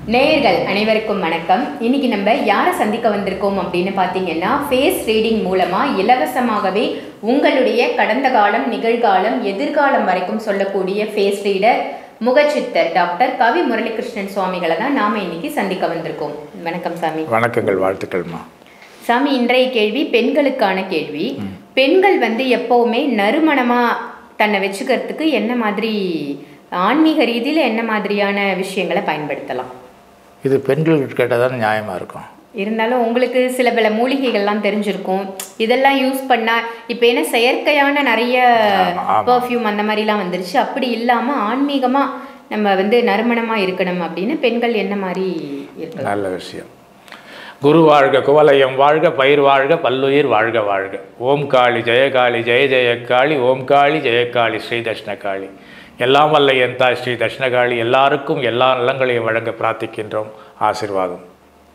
நேயர்கள் அனைவருக்கும் வணக்கம். இன்னைக்கு நம்ம யாரை சந்திக்க வந்திருக்கோம் அப்படின்னு பார்த்தீங்கன்னா, ஃபேஸ் ரீடிங் மூலமாக இலவசமாகவே உங்களுடைய கடந்த காலம், நிகழ்காலம், எதிர்காலம் வரைக்கும் சொல்லக்கூடிய ஃபேஸ் ரீடர் முகச்சித்தர் டாக்டர் கவி முரளிகிருஷ்ணன் சுவாமிகளை தான் நாம் இன்னைக்கு சந்திக்க வந்திருக்கோம். வணக்கம் சாமி. வணக்கங்கள், வாழ்த்துக்கள்மா. சாமி, இன்றைய கேள்வி பெண்களுக்கான கேள்வி. பெண்கள் எப்போவுமே நறுமணமாக தன்னை வச்சுக்கிறதுக்கு என்ன மாதிரி ஆன்மீக ரீதியில் என்ன மாதிரியான விஷயங்களை பயன்படுத்தலாம்? இது பெண்களுக்கு கேட்டால் தான் நியாயமாக இருக்கும். இருந்தாலும் உங்களுக்கு சில பல மூலிகைகள்லாம் தெரிஞ்சிருக்கும். இதெல்லாம் யூஸ் பண்ணால் இப்போ என்ன செயற்கையான நிறைய பர்ஃப்யூம் அந்த மாதிரிலாம் வந்துருச்சு. அப்படி இல்லாமல் ஆன்மீகமாக நம்ம நறுமணமாக இருக்கணும் அப்படின்னு பெண்கள் என்ன மாதிரி இருக்கு? நல்ல விஷயம். குரு வாழ்க, குவலயம் வாழ்க, பயிர் வாழ்க, பல்லுயிர் வாழ்க வாழ்க. ஓம் காளி ஜெயகாளி, ஜெய ஜெயக்காளி, ஓம் காளி ஜெயக்காளி, ஸ்ரீ தட்சணகாளி. எல்லாம் வல்ல என் தாய் ஸ்ரீ தட்சணகாளி எல்லாருக்கும் எல்லா நலங்களையும் வழங்க பிரார்த்திக்கின்றோம். ஆசீர்வாதம்.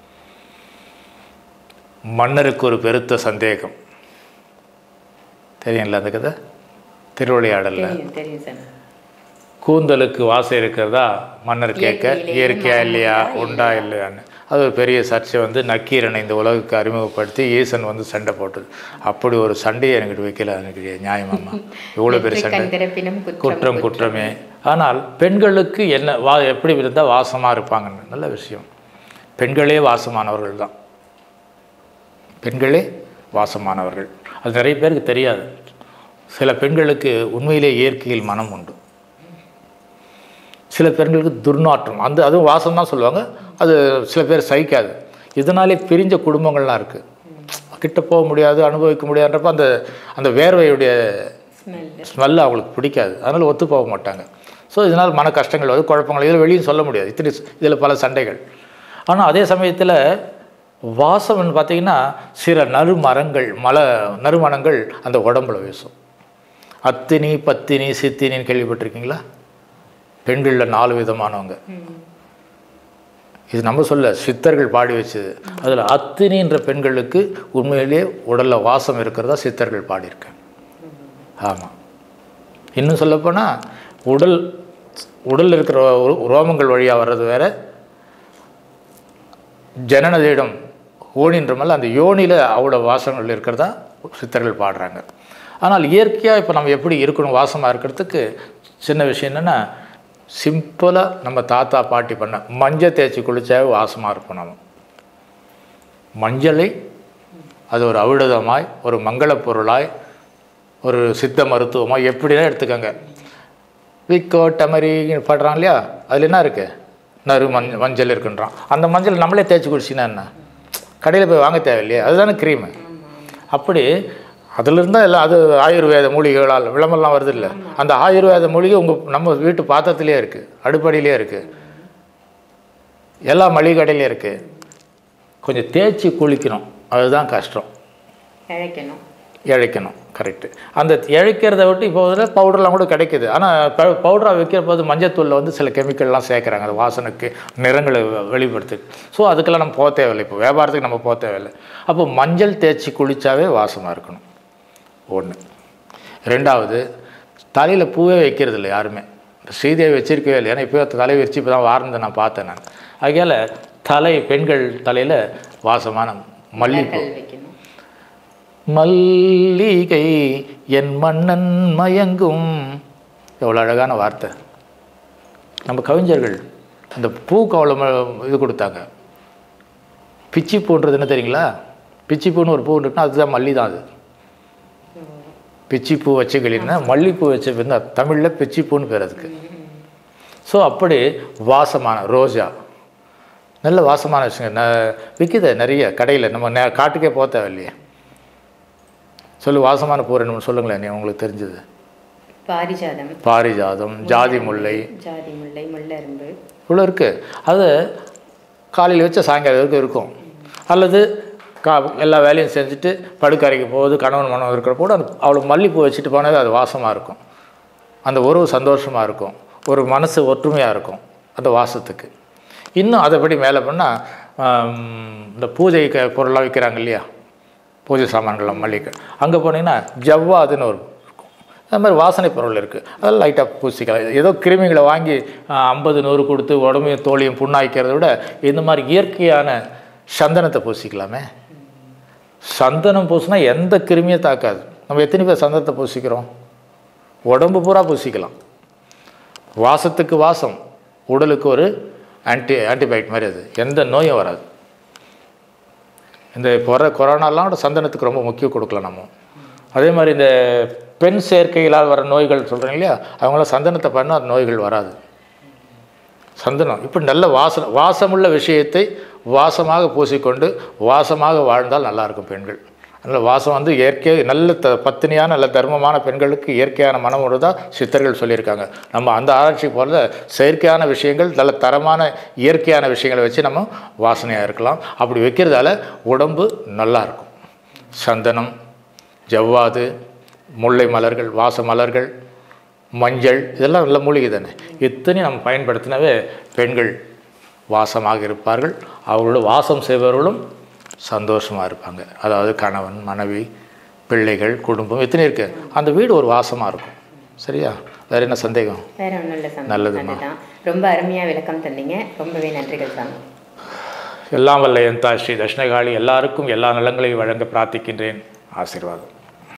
மன்னருக்கு ஒரு பெருத்த சந்தேகம் தெரியும்ல அந்த கதை? திருவிளையாடல்ல கூந்தலுக்கு வாசம் இருக்கிறதா மன்னர் கேட்க, இயற்கையா இல்லையா, உண்டா இல்லையான்னு. அது ஒரு பெரிய சர்ச்சை நக்கீரனை இந்த உலகுக்கு அறிமுகப்படுத்தி ஈசன் சண்டை போட்டது. அப்படி ஒரு சண்டையை எனக்கு வைக்கல. எனக்கு நியாயமாம்மா? இவ்வளோ பெரிய சண்டை, குற்றம் குற்றமே. ஆனால் பெண்களுக்கு என்ன எப்படி இருந்தால் வாசமாக இருப்பாங்கன்னு நல்ல விஷயம். பெண்களே வாசமானவர்கள் தான். பெண்களே வாசமானவர்கள். அது நிறைய பேருக்கு தெரியாது. சில பெண்களுக்கு உண்மையிலே இயற்கையில் மனம் உண்டு. சில பெண்களுக்கு துர்நாற்றம், அதுவும் வாசம் தான் சொல்லுவாங்க. அது சில பேர் சகிக்காது. இதனாலே பிரிஞ்ச குடும்பங்கள்லாம் இருக்குது. கிட்ட போக முடியாது, அனுபவிக்க முடியாதுன்றப்ப அந்த வேர்வையுடைய ஸ்மெல்லு அவங்களுக்கு பிடிக்காது. அதனால் ஒத்து போக மாட்டாங்க. ஸோ இதனால் மன கஷ்டங்கள் குழப்பங்கள் இதில் வெளியும் சொல்ல முடியாது. இதில் பல சண்டைகள். ஆனால் அதே சமயத்தில் வாசம்னு பார்த்திங்கன்னா சில நறுமணங்கள் அந்த உடம்புல வீசும். அத்தினி, பத்தினி, சித்தினின்னு கேள்விப்பட்டிருக்கீங்களா? பெண்களில் 4 விதமானவங்க. இது நம்ம சொல்ல, சித்தர்கள் பாடி வச்சது. அதில் அத்தினின்ற பெண்களுக்கு உண்மையிலே உடலில் வாசம் இருக்கிறதா சித்தர்கள் பாடியிருக்கேன். ஆமாம். இன்னும் சொல்லப்போனால் உடல் இருக்கிற ரோமங்கள் வழியாக வர்றது வேறு, ஜனனதீடம் ஓணின்றமல்ல அந்த யோனியில் அவ்வளோ வாசங்கள் இருக்கிறதா சித்தர்கள் பாடுறாங்க. ஆனால் இயற்கையாக இப்போ நம்ம எப்படி இருக்கணும் வாசமாக இருக்கிறதுக்கு சின்ன விஷயம் என்னென்னா, சிம்பிளாக நம்ம தாத்தா பாட்டி பண்ண மஞ்சள் தேய்ச்சி குளிச்சாவே வாசமாக இருக்கும். நம்ம மஞ்சளை அது ஒரு ஔடதமாய், ஒரு மங்கள பொருளாய், ஒரு சித்த மருத்துவமாக எப்படிதான் எடுத்துக்கோங்க. விக்கோ டமரி பாடுறான் இல்லையா, அதில் என்ன இருக்குது? மஞ்சள் இருக்குன்றான். அந்த மஞ்சள் நம்மளே தேய்ச்சி குடிச்சின்னா என்ன? கடையில் போய் வாங்க தேவையில்லையே, அதுதானே க்ரீமு. அப்படி அதில் இருந்தால் எல்லாம் அது ஆயுர்வேத மூலிகைகளால் விளம்பரம்லாம் வருது இல்லை. அந்த ஆயுர்வேத மூலிகை நம்ம வீட்டு பாத்திரத்திலே இருக்குது, அடுப்படியிலே இருக்குது, எல்லா மளிகை கடையிலையும் இருக்குது. கொஞ்சம் தேய்ச்சி குளிக்கணும், அதுதான் கஷ்டம். இழைக்கணும். கரெக்டு. அந்த இழைக்கிறத விட்டு இப்போ பவுடர்லாம் கூட கிடைக்குது. ஆனால் பவுடராக வைக்கிற போது மஞ்சத்தூளில் சில கெமிக்கல்லாம் சேர்க்குறாங்க, அது வாசனைக்கு நிறங்களை வெளிப்படுத்து. ஸோ அதுக்கெல்லாம் நம்ம போக தேவையில்லை. இப்போ வியாபாரத்துக்கு நம்ம போக தேவையில்லை. அப்போ மஞ்சள் தேய்ச்சி குளித்தாவே வாசமாக இருக்கணும். ஒன்று. ரெண்டாவது, தலையில் பூவே வைக்கிறது இல்லை யாருமே. ஸ்ரீதேவி வச்சிருக்கவே இல்லை. ஏன்னா இப்போ தலை வச்சு இப்போ தான் வார்ந்து நான் பார்த்தேன் நான். ஆகையால் பெண்கள் தலையில் வாசமான மல்லிகைப்பூ. மல்லிகை என் மன்னன் மயங்கும், எவ்வளோ அழகான வார்த்தை. நம்ம கவிஞர்கள் அந்த பூக்கு அவ்வளோ இது கொடுத்தாங்க. பிச்சிப்பூன்றது என்ன தெரியுங்களா? பிச்சிப்பூன்னு ஒரு பூ இருக்குன்னா அதுதான் மல்லி தான். அது பிச்சிப்பூ வச்சுக்கலின்னா மல்லிப்பூ வச்ச தமிழில் பிச்சிப்பூன்னு பேர் அதுக்கு. ஸோ அப்படி வாசமான ரோஜா, நல்ல வாசமான விஷயங்க விற்கிது நிறைய கடையில். நம்ம காட்டுக்கே போக தேவையில்லையே. வாசமான பூ ரெண்டு சொல்லுங்களேன் நீ, உங்களுக்கு தெரிஞ்சது. பாரிஜாதம், ஜாதி முல்லை, முல்லரும்பு இவ்வளோ இருக்குது. அது காலையில் வச்ச சாயங்காலம் வரைக்கும் இருக்கும். அல்லது எல்லா வேலையும் செஞ்சுட்டு படுக்கறைக்கு போகுது, கணவன் மனம் இருக்கிற போது அவ்வளோ மல்லிப்பூ வச்சுட்டு போனது அது வாசமாக இருக்கும். அந்த உறவு சந்தோஷமாக இருக்கும், ஒரு மனசு ஒற்றுமையாக இருக்கும் அந்த வாசத்துக்கு. இன்னும் அதைப்படி மேலே பண்ணால் இந்த பூஜை பொருளாக விற்கிறாங்க இல்லையா, பூஜை சாமான்கள் மல்லிகை, அங்கே போனீங்கன்னா ஜவ்வாதுன்னு ஒரு இருக்கும். அது மாதிரி வாசனை பொருள் இருக்குது, அதெல்லாம் லைட்டாக பூசிக்கலாம். ஏதோ கிருமிகளை வாங்கி 50 100 கொடுத்து உடம்பையும் தோலையும் புண்ணாய்க்கிறத விட இந்த மாதிரி இயற்கையான சந்தனத்தை பூசிக்கலாமே. சந்தனம் பூசினா எந்த கிருமியும் தாக்காது. நம்ம எத்தனை பேர் சந்தனத்தை பூசிக்கிறோம்? உடம்பு பூரா பூசிக்கலாம். வாசத்துக்கு வாசம், உடலுக்கு ஒரு ஆன்டிபயோட்டிக் மாதிரி, அது எந்த நோயும் வராது. இந்த கொரோனாலாம் சந்தனத்துக்கு ரொம்ப முக்கியம் கொடுக்கலாம் நம்ம. அதே மாதிரி இந்த பெண் சேர்க்கைகளால் வர நோய்கள் சொல்கிறீங்க இல்லையா, அவங்களாம் சந்தனத்தை பண்ணால் அந்த நோய்கள் வராது. சந்தனம் இப்படி நல்ல வாசமுள்ள விஷயத்தை வாசமாக பூசிக்கொண்டு வாசமாக வாழ்ந்தால் நல்லாயிருக்கும் பெண்கள். அதனால் வாசம் வந்து இயற்கையாக நல்ல பத்தினியான நல்ல தர்மமான பெண்களுக்கு இயற்கையான மனம் தான் சித்தர்கள் சொல்லியிருக்காங்க. நம்ம அந்த ஆராய்ச்சி போல செயற்கையான விஷயங்கள் நல்ல தரமான இயற்கையான விஷயங்களை வச்சு நம்ம வாசனையாக இருக்கலாம். அப்படி வைக்கிறதால உடம்பு நல்லாயிருக்கும். சந்தனம், ஜவ்வாது, முல்லை மலர்கள், வாச மலர்கள், மஞ்சள், இதெல்லாம் நல்ல மூலிகை தானே. இத்தனையும் நம்ம பயன்படுத்தினவே பெண்கள் வாசமாக இருப்பார்கள். அவர்களோட வாசம் செய்பவர்களும் சந்தோஷமாக இருப்பாங்க. அதாவது கணவன், மனைவி, பிள்ளைகள், குடும்பம் இத்தனை இருக்குது. அந்த வீடு ஒரு வாசமாக இருக்கும். சரியா? வேறு என்ன சந்தேகம்? வேறு ஒன்றும் இல்லை. நல்லதுமா. ரொம்ப அருமையாக விளக்கம் தந்தீங்க. ரொம்பவே நன்றிகள் சாமி. எல்லாம் வல்ல என் தாய் ஸ்ரீ தட்சணகாளி எல்லாருக்கும் எல்லா நலங்களையும் வழங்க பிரார்த்திக்கின்றேன். ஆசீர்வாதம்.